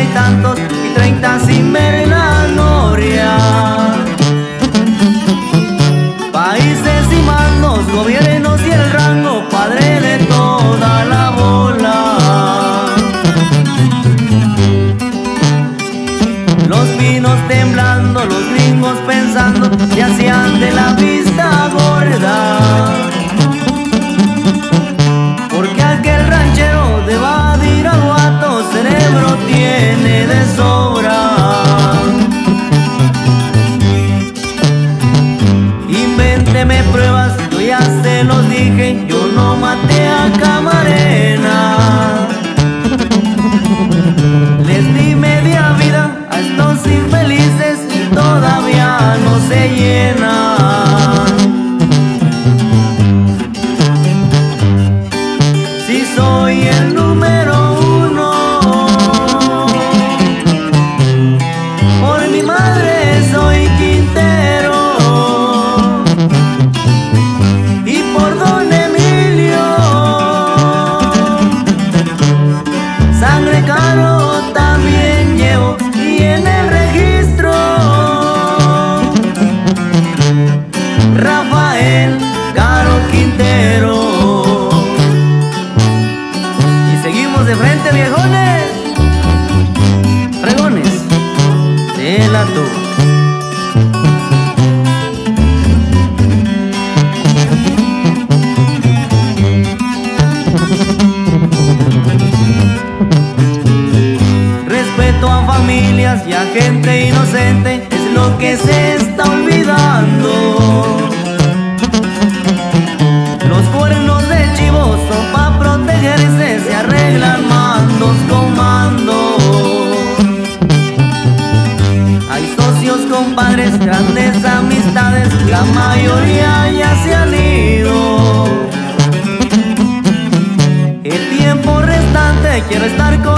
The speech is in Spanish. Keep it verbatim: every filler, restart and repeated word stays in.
y tantos y treinta sin ver la gloria. Países y mandos, gobiernos y el rango, padre de toda la bola. Los pinos temblando, los gringos pensando, se hacían de la vista gorda. Porque aquel ranchero de Badiraguato cerebro tiene de sobra. Invénteme pruebas, yo ya se los dije, yo no maté a Camarena. Les di media vida a estos infelices y todavía no se llenan. Si soy el número uno, por mi madre soy Quintero. Y por don Emilio, sangre Caro también llevo. Y en el registro, Rafael Caro Quintero. Y seguimos de frente, viejones, fregones de la Tuba. Respeto a familias y a gente inocente es lo que se está olvidando. Los cuernos de chivo son pa' protegerse, se arreglan mandos con mando. Hay socios, compadres, grandes amistades, la mayoría ya se han ido. El tiempo restante quiero estar con